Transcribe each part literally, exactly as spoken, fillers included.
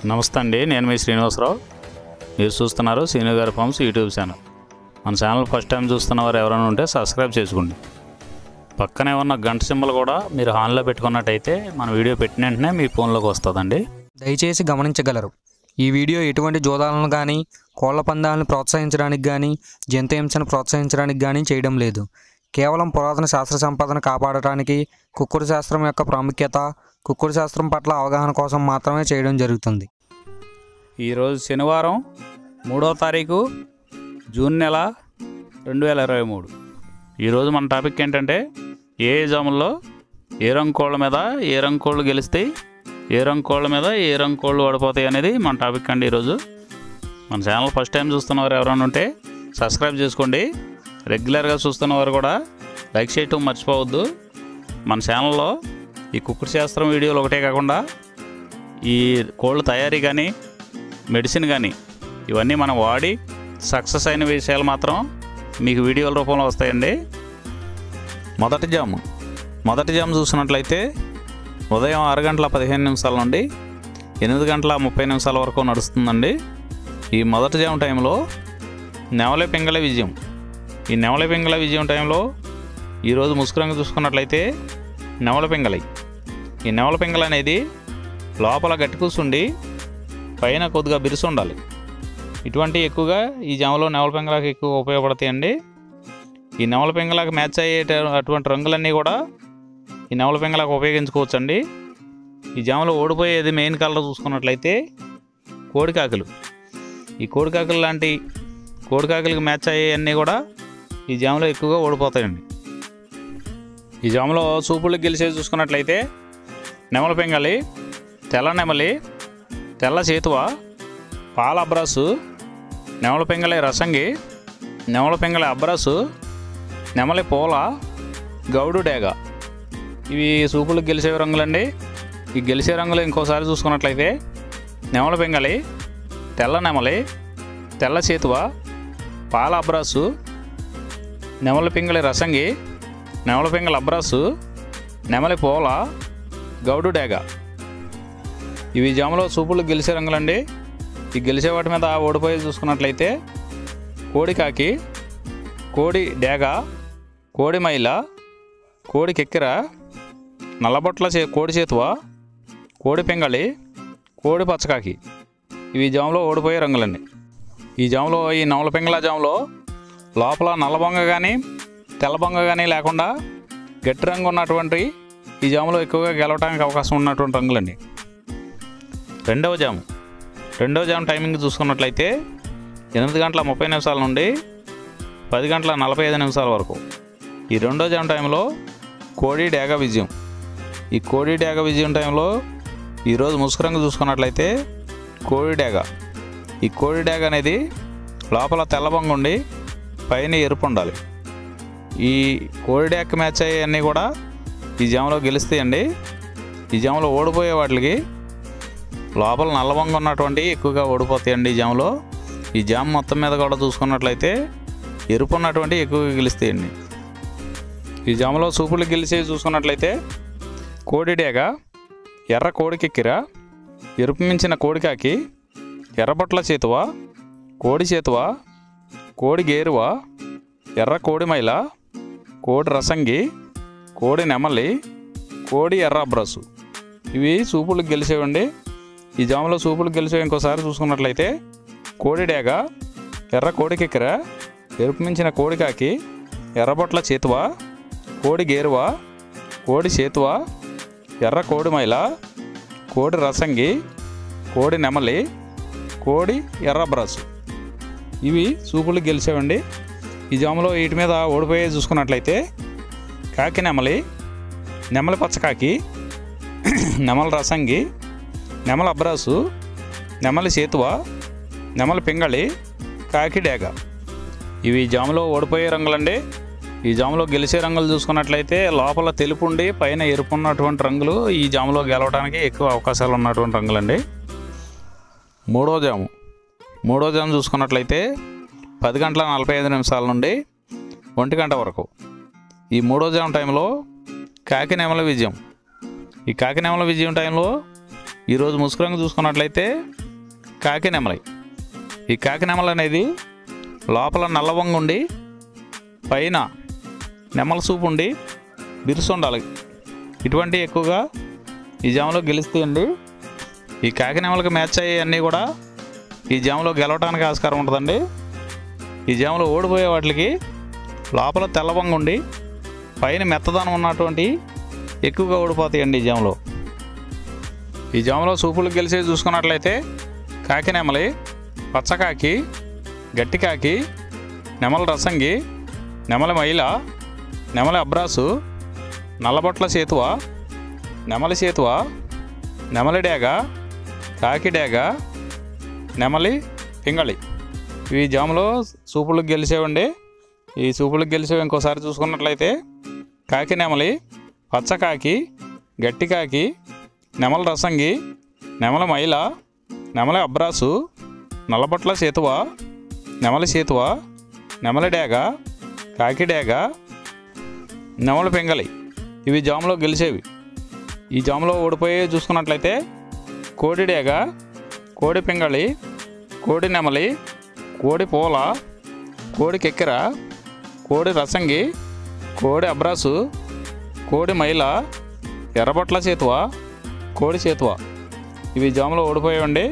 నమస్తే అండి, నేను మీ శ్రీనివాసరావు. మీరు చూస్తున్నారు శ్రీను గారి ఫార్మ్స్ యూట్యూబ్ ఛానల్. మన ఛానల్ ఫస్ట్ టైం చూస్తున్న వారు ఎవరైనా ఉంటే సబ్స్క్రైబ్ చేసుకోండి. పక్కనే ఉన్న గంట సింబల్ కూడా మీరు ఆన్లో పెట్టుకున్నట్టయితే మన వీడియో పెట్టిన వెంటనే మీ ఫోన్లోకి వస్తుందండి. దయచేసి గమనించగలరు, ఈ వీడియో ఎటువంటి జోదాలను కానీ కోళ్ల పందాలను ప్రోత్సహించడానికి కానీ జంతు హింసను ప్రోత్సహించడానికి కానీ చేయడం లేదు. కేవలం పురాతన శాస్త్ర సంపదను కాపాడటానికి, కుక్కుడు శాస్త్రం యొక్క ప్రాముఖ్యత, కుక్కుడు శాస్త్రం పట్ల అవగాహన కోసం మాత్రమే చేయడం జరుగుతుంది. ఈరోజు శనివారం మూడో తారీఖు జూన్ నెల రెండు వేల ఇరవై మూడు. ఈరోజు మన టాపిక్ ఏంటంటే ఏ జాముల్లో ఏ రంగు కోళ్ళ మీద ఏ రంగు కోళ్ళు గెలుస్తాయి, ఏ రంగు కోళ్ళ మీద ఏ రంగు కోళ్ళు ఓడిపోతాయి అనేది మన టాపిక్ అండి. ఈరోజు మన ఛానల్ ఫస్ట్ టైం చూస్తున్నవారు ఎవరైనా ఉంటే సబ్స్క్రైబ్ చేసుకోండి. రెగ్యులర్గా చూస్తున్నవారు కూడా లైక్ చేయటం మర్చిపోవద్దు. మన ఛానల్లో ఈ కుక్కుడు శాస్త్రం వీడియోలు ఒకటే కాకుండా ఈ కోళ్ళ తయారీ కానీ మెడిసిన్ కానీ ఇవన్నీ మనం వాడి సక్సెస్ అయిన విషయాలు మాత్రం మీకు వీడియోల రూపంలో వస్తాయండి. మొదటి జాము మొదటి జాము చూసినట్లయితే ఉదయం ఆరు గంటల పదిహేను నిమిషాల నుండి ఎనిమిది గంటల ముప్పై నిమిషాల వరకు నడుస్తుందండి. ఈ మొదటి జాము టైంలో నెమలి పింగళ విజయం. ఈ నెమలి పింగళ విజయం టైంలో ఈరోజు ముసుగురంగు చూసుకున్నట్లయితే నెమలి పింగళి. ఈ నెమలి పింగళ అనేది లోపల గట్టి కూసుండి పైన కొద్దిగా బిరుసు ఉండాలి. ఇటువంటి ఎక్కువగా ఈ జాములో నెమలి పింగళకి ఎక్కువ ఉపయోగపడతాయండి. ఈ నెమలి పింగళకి మ్యాచ్ అయ్యే అటువంటి రంగులన్నీ కూడా ఈ నెమలి పింగళకి ఉపయోగించుకోవచ్చండి. ఈ జాములో ఓడిపోయేది మెయిన్ కలర్ చూసుకున్నట్లయితే కోడికాకులు. ఈ కోడికాకులు లాంటి కోడికాకులకి మ్యాచ్ అయ్యేవన్నీ కూడా ఈ జాములో ఎక్కువగా ఓడిపోతాయండి. ఈ జాములో సూపులకు గెలిచేది చూసుకున్నట్లయితే నెమలి పింగళి, తెల్ల నెమలి, తెల్ల చేతువ, పాల అబ్రాసు, నెమలి పింగళి రసంగి, నెమలి పింగళి అబ్రాసు, నెమలి పూల, గౌడు డేగ. ఇవి సూపులకు గెలిచే రంగులండి. ఈ గెలిచే రంగులు ఇంకోసారి చూసుకున్నట్లయితే నెమలి పింగళి, తెల్ల నెమలి, తెల్ల చేతువ, పాల అబ్రాసు, నెమలి పింగళి రసంగి, నెమలి పింగళి అబ్రాసు, నెమలి పూల, గౌడు డేగ. ఇవి జాములో సూపులు గెలిచే రంగులండి. ఈ గెలిచే వాటి మీద ఓడిపోయి చూసుకున్నట్లయితే కోడికాకి, కోడి డేగ, కోడి మైల, కోడి కెక్కిర, నల్లబొట్ల చే కోడి చేతువ, కోడి పింగళి, కోడి పచ్చకాకి. ఇవి జాములో ఓడిపోయే రంగులండి. ఈ జాములో ఈ నెమలి పింగళ జాములో లోపల నల్లబొంగ కానీ తెల్లబొంగ కానీ లేకుండా గట్టి రంగు ఉన్నటువంటి ఈ జాములో ఎక్కువగా గెలవడానికి అవకాశం ఉన్నటువంటి రంగులండి. రెండవ జాము రెండవ జాము టైమింగ్ చూసుకున్నట్లయితే ఎనిమిది గంటల ముప్పై నిమిషాల నుండి పది గంటల నలభై ఐదు నిమిషాల వరకు. ఈ రెండో జాము టైంలో కోడి డేగ విజయం. ఈ కోడి డేగ విజయం టైంలో ఈరోజు ముసుగు రంగు చూసుకున్నట్లయితే కోడి డేగ. ఈ కోడి డేగ అనేది లోపల తెల్లబొంగ ఉండి పైన ఎరుపు ఉండాలి. ఈ కోడి డేగ మ్యాచ్ అయ్యేవన్నీ కూడా ఈ జాములో గెలుస్తాయండి. ఈ జాములో ఓడిపోయే వాటికి లోపల నల్లబొంగ ఉన్నటువంటి ఎక్కువగా ఓడిపోతాయండి. ఈ జాములో ఈ జాము మొత్తం మీద కూడా చూసుకున్నట్లయితే ఎరుపు ఉన్నటువంటి ఎక్కువగా గెలుస్తాయండి. ఈ జాములో సూపులు గెలిచేవి చూసుకున్నట్లయితే కోడి డేగ, ఎర్ర కోడికెక్కిర, ఎరుపు మించిన కోడికాకి, ఎర్రబొట్ల చేతువ, కోడి చేతువ, కోడి గేరువ, ఎర్ర కోడి మైల, కోడి రసంగి, కోడి నెమలి, కోడి ఎర్ర అబ్రాసు. ఇవి సూపులకు గెలిచేవండి. ఈ జాములో సూపులకు గెలిచేవి ఇంకోసారి చూసుకున్నట్లయితే కోడి డేగ, ఎర్ర కోడికెక్కిర, ఎరుపు మించిన కోడికాకి, ఎర్రబొట్ల చేతువ, కోడి గేరువ, కోడి చేతువ, ఎర్ర కోడి మైల, కోడి రసంగి, కోడి నెమలి, కోడి ఎర్ర అబ్రాసు. ఇవి సూపులకు గెలిచేవండి. ఈ జాములో వీటి మీద ఓడిపోయే చూసుకున్నట్లయితే కాకి నెమలి, నెమలి పచ్చకాకి, నెమలి రసంగి, నెమలి అబ్రాసు, నెమలి చేతువ, నెమలి పింగళి, కాకి డేగ. ఇవి జాములో ఓడిపోయే రంగులండి. ఈ జాములో గెలిచే రంగులు చూసుకున్నట్లయితే లోపల తెలుపు ఉండి పైన ఎరుపు ఉన్నటువంటి రంగులు ఈ జాములో గెలవడానికి ఎక్కువ అవకాశాలు ఉన్నటువంటి రంగులండి. మూడో జాము మూడో జాము చూసుకున్నట్లయితే పది గంటల నలభై ఐదు నిమిషాల నుండి ఒంటి గంట వరకు. ఈ మూడో జాము టైంలో కాకి నెమలి విజయం. ఈ కాకి నెమలి విజయం టైంలో ఈరోజు ముసుగు రంగు చూసుకున్నట్లయితే కాకి నెమలి. ఈ కాకి నెమలి అనేది లోపల నల్లవంగు ఉండి పైన నెమల సూపు ఉండి బిరుసు ఉండాలి. ఇటువంటి ఎక్కువగా ఈ జామలో గెలుస్తాయండి. ఈ కాకి నెమలకి మ్యాచ్ అయ్యేవన్నీ కూడా ఈ జామలో గెలవడానికి ఆస్కారం ఉంటుందండి. ఈ జామలో ఓడిపోయే వాటికి లోపల తెల్లవంగు ఉండి పైన మెత్తదనం ఉన్నటువంటి ఎక్కువగా ఓడిపోతాయండి ఈ జామలో. ఈ జామలో సూపులు గెలిచి చూసుకున్నట్లయితే కాకి నెమలి, పచ్చకాకి, గట్టి కాకి, నెమల రసంగి, నెమలి మైల, నెమలి అబ్రాసు, నల్లబొట్ల సేతువ, నెమలి సేతువ, నెమలి డేగ, కాకి డేగ, నెమలి పింగళి. ఇవి జాములో సూపులకు గెలిచేవండి. ఈ సూపులకు గెలిచేవి ఇంకోసారి చూసుకున్నట్లయితే కాకి నెమలి, పచ్చకాకి, గట్టి కాకి, నెమల రసంగి, నెమలి మైల, నెమలి అబ్రాసు, నల్లబొట్ల సేతువ, నెమలి సేతువ, నెమలి డేగ, కాకి డేగ, నెమలి పింగళి. ఇవి జాములో గెలిచేవి. ఈ జాములో ఓడిపోయే చూసుకున్నట్లయితే కోడి డేగ, కోడి పింగళి, కోడి నెమలి, కోడి పూల, కోడి కెక్కెర, కోడి రసంగి, కోడి అబ్రాసు, కోడి మైల, ఎర్రబొట్ల సేతువ, కోడి సేతువ. ఇవి జాములో ఓడిపోయాయండి.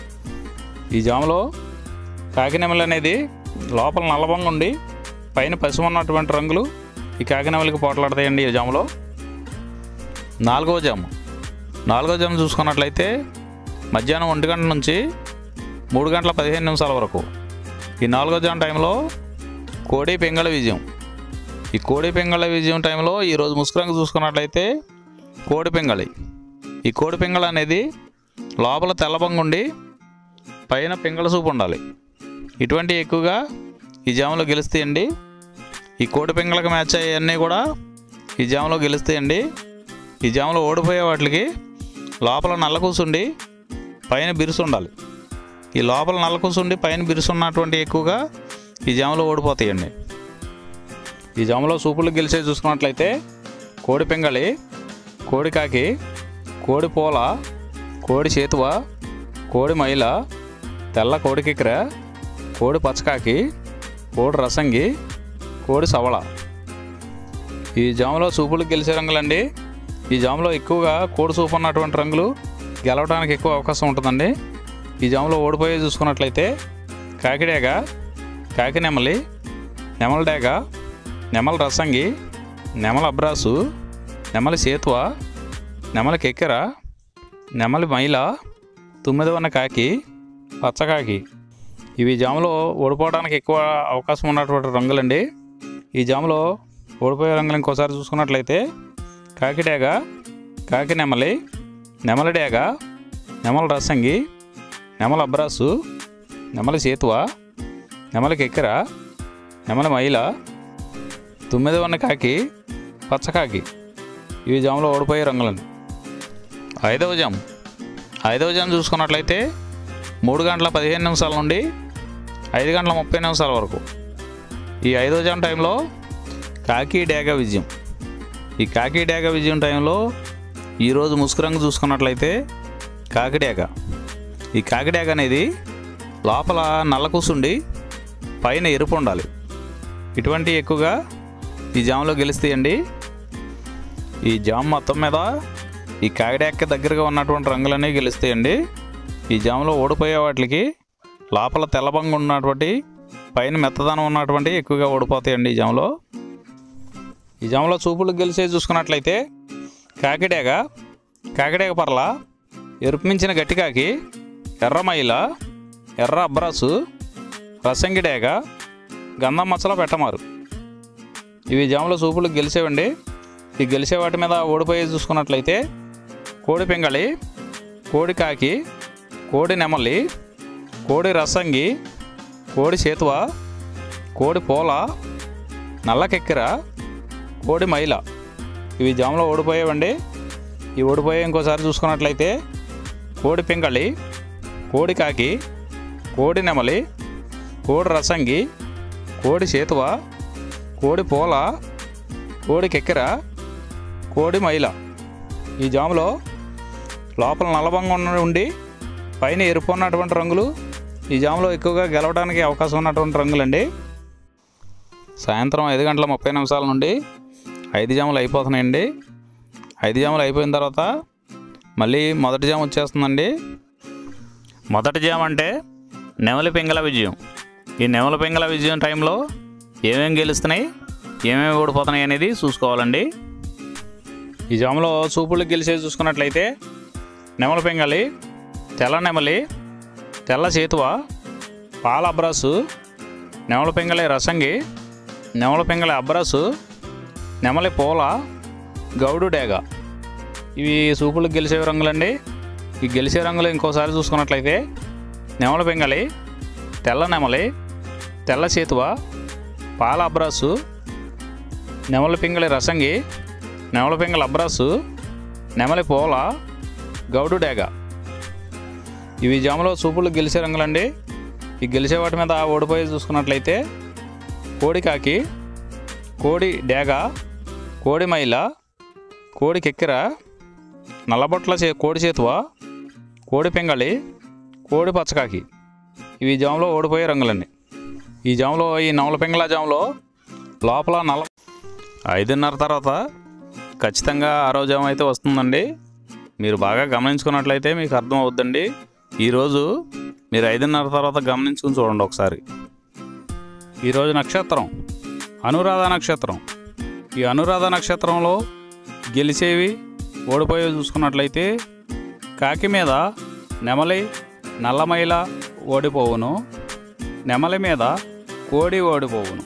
ఈ జాములో కాకి నెమలి అనేది లోపల నల్లబంగా ఉండి పైన పసుపు ఉన్నటువంటి రంగులు ఈ కాకి నెమలికి పోట్లాడతాయండి ఈ జాములో. నాలుగో జాము నాలుగో జాము చూసుకున్నట్లయితే మధ్యాహ్నం ఒంటి గంట నుంచి మూడు గంటల పదిహేను నిమిషాల వరకు. ఈ నాలుగో జాము టైంలో కోడి పింగళ విజయం. ఈ కోడి పింగళ విజయం టైంలో ఈరోజు ముసుగు రంగు చూసుకున్నట్లయితే కోడి పింగళి. ఈ కోడి పింగళ అనేది లోపల తెల్లబంగు ఉండి పైన పింగళ సూపు ఉండాలి. ఇటువంటి ఎక్కువగా ఈ జాములో గెలుస్తాయండి. ఈ కోడి పింగళకి మ్యాచ్ అయ్యేవన్నీ కూడా ఈ జాములో గెలుస్తాయండి. ఈ జాములో ఓడిపోయే వాటికి లోపల నల్ల కూసుండి పైన బిరుసు ఉండాలి. ఈ లోపల నల్ల కూసుండి పైన బిరుసు ఉన్నటువంటి ఎక్కువగా ఈ జాములో ఓడిపోతాయండి. ఈ జాములో సూపులు గెలిచే చూసుకున్నట్లయితే కోడి పింగళి, కోడి కాకి, కోడి పూల, కోడి చేతువ, కోడి మైల, తెల్ల కోడి కిక్కెర, కోడి పచ్చకాకి, కోడి రసంగి, కోడి సవళ. ఈ జాములో సూపులు గెలిచే రంగులండి. ఈ జాములో ఎక్కువగా కోడి సూపు ఉన్నటువంటి రంగులు గెలవడానికి ఎక్కువ అవకాశం ఉంటుందండి. ఈ జాములో ఓడిపోయే చూసుకున్నట్లయితే కాకి డేగ, కాకి నెమలి, నెమల డేగ, నెమల రసంగి, నెమల అబ్రాసు, నెమలి సేతువ, నెమలి కెక్కెర, నెమలి మైల, తొమ్మిదవన్న కాకి, పచ్చకాకి. ఇవి జాములో ఓడిపోవడానికి ఎక్కువ అవకాశం ఉన్నటువంటి రంగులండి. ఈ జాములో ఓడిపోయే రంగులు ఇంకోసారి చూసుకున్నట్లయితే కాకి డేగ, కాకి నెమలి, నెమలి డేగ, నెమల రసంగి, నెమల అబ్రాసు, నెమలి సేతువ, నెమలి కెక్కెర, నెమలి మైల, తొమ్మిదవన్న కాకి, పచ్చకాకి. ఇవి జాములో ఓడిపోయే రంగులండి. ఐదవ జాము ఐదవ జాము చూసుకున్నట్లయితే మూడు గంటల పదిహేను నిమిషాల నుండి ఐదు గంటల ముప్పై నిమిషాల వరకు. ఈ ఐదవ జాము టైంలో కాకి డేగ విజయం. ఈ కాకి డేగ విజయం టైంలో ఈరోజు ముసుగు రంగు చూసుకున్నట్లయితే కాకి డేగ. ఈ కాకి డేగ అనేది లోపల నల్ల కూసుండి పైన ఎరుపు ఉండాలి. ఇటువంటి ఎక్కువగా ఈ జాములో గెలుస్తాయండి. ఈ జాము మొత్తం మీద ఈ కాకి డేగకి దగ్గరగా ఉన్నటువంటి రంగులన్నీ గెలుస్తాయండి. ఈ జాములో ఓడిపోయే వాటికి లోపల తెల్లబంగు ఉన్నటువంటి పైన మెత్తదనం ఉన్నటువంటి ఎక్కువగా ఓడిపోతాయండి ఈ జాములో. ఈ జాములో చూపులు గెలిచే చూసుకున్నట్లయితే కాకిడేగ, కాకిడేగ పర్ల, ఎరుపు మించిన గట్టికాకి, ఎర్ర మైల, ఎర్ర అబ్రాసు, రసంగి డేగ, గంధం మచ్చల పెట్టమారు. ఇవి జాములో చూపులు గెలిచేవండి. ఈ గెలిచే వాటి మీద ఓడిపోయి చూసుకున్నట్లయితే కోడి పింగళి, కోడి కాకి, కోడి నెమలి, కోడి రసంగి, కోడి సేతువ, కోడి పూల, నల్ల కెక్కెర, కోడి మైల. ఇవి జాములో ఓడిపోయేవండి. ఈ ఓడిపోయే ఇంకోసారి చూసుకున్నట్లయితే కోడి పింగళి, కోడి కాకి, కోడి నెమలి, కోడి రసంగి, కోడి సేతువ, కోడి పూల, కోడి కెక్కెర, కోడి మైల. ఈ జాములో లోపల నల్లబంగా ఉన్న ఉండి పైన ఎరుపు ఉన్నటువంటి రంగులు ఈ జాములో ఎక్కువగా గెలవడానికి అవకాశం ఉన్నటువంటి రంగులండి. సాయంత్రం ఐదు గంటల ముప్పై నిమిషాల నుండి ఐదు జాములు అయిపోతున్నాయండి. ఐదు జాములు అయిపోయిన తర్వాత మళ్ళీ మొదటి జాము వచ్చేస్తుందండి. మొదటి జాము అంటే నెమలి పింగళ విజయం. ఈ నెమలి పింగళ విజయం టైంలో ఏమేమి గెలుస్తున్నాయి, ఏమేమి ఓడిపోతున్నాయి అనేది చూసుకోవాలండి. ఈ జాములో చూపుళ్ళు గెలిచేది చూసుకున్నట్లయితే నెమలి పింగళి, తెల్ల నెమలి, తెల్ల చేతువ, పాల అబ్రాసు, నెమలి పింగళి రసంగి, నెమలి పింగళి అబ్రాసు, నెమలి పూల, గౌడు డేగ. ఇవి చూపుళ్ళు గెలిచే రంగులండి. ఈ గెలిచే రంగులు ఇంకోసారి చూసుకున్నట్లయితే నెమలి పింగళి, తెల్ల నెమలి, తెల్ల చేతువ, పాల అబ్రాసు, నెమలి పింగళి రసంగి, నెమలి పింగళి అబ్రాసు, నెమలి పూల, గౌడు డేగ. ఇవి జాములో చూపుళ్ళు గెలిచే రంగులండి. ఈ గెలిచే వాటి మీద ఓడిపోయి చూసుకున్నట్లయితే కోడి కాకి, కోడి డేగ, కోడి మైల, కోడి కెక్కిర, నల్లబొట్ల చే కోడి చేతువ, కోడి పింగళి, కోడి పచ్చకాకి. ఇవి జాములో ఓడిపోయే రంగులండి. ఈ జాములో ఈ నెమలి పింగళ జాములో లోపల నల్ల ఐదున్నర తర్వాత ఖచ్చితంగా ఆరో జాము అయితే వస్తుందండి. మీరు బాగా గమనించుకున్నట్లయితే మీకు అర్థం అవుద్దండి. ఈరోజు మీరు ఐదున్నర తర్వాత గమనించుకుని చూడండి ఒకసారి. ఈరోజు నక్షత్రం అనురాధ నక్షత్రం. ఈ అనురాధ నక్షత్రంలో గెలిచేవి ఓడిపోయేవి చూసుకున్నట్లయితే కాకి మీద నెమలి, నల్లమైల ఓడిపోవును, నెమలి మీద కోడి ఓడిపోవును.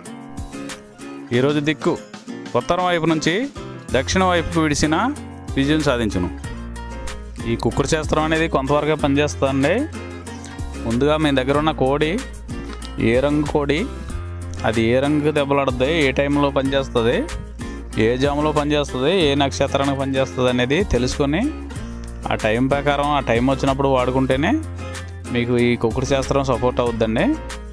ఈరోజు దిక్కు ఉత్తరం వైపు నుంచి దక్షిణ వైపుకు విడిసిన విజయం సాధించును. ఈ కుక్కుడు శాస్త్రం అనేది కొంతవరకే పనిచేస్తుందండి. ముందుగా మీ దగ్గర ఉన్న కోడి ఏ రంగు కోడి, అది ఏ రంగు దెబ్బలాడుతుంది, ఏ టైంలో పనిచేస్తుంది, ఏ జాములో పనిచేస్తుంది, ఏ నక్షత్రానికి పనిచేస్తుంది అనేది తెలుసుకొని ఆ టైం ప్రకారం ఆ టైం వచ్చినప్పుడు వాడుకుంటేనే మీకు ఈ కుక్కుడు శాస్త్రం సపోర్ట్ అవుద్దండి.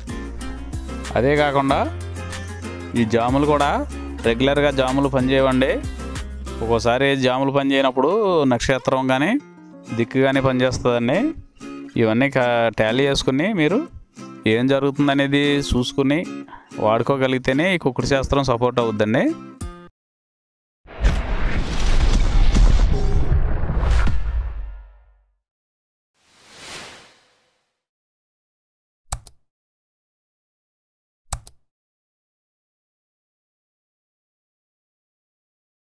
అదే కాకుండా ఈ జాములు కూడా రెగ్యులర్గా జాములు పనిచేయవండి. ఒక్కోసారి జాములు పనిచేయనప్పుడు నక్షత్రం కానీ దిక్కు కానీ పనిచేస్తుందండి. ఇవన్నీ టాలీ చేసుకుని మీరు ఏం జరుగుతుందనేది చూసుకుని వాడుకోగలిగితేనే ఈ కుక్కుడు శాస్త్రం సపోర్ట్ అవుద్దండి.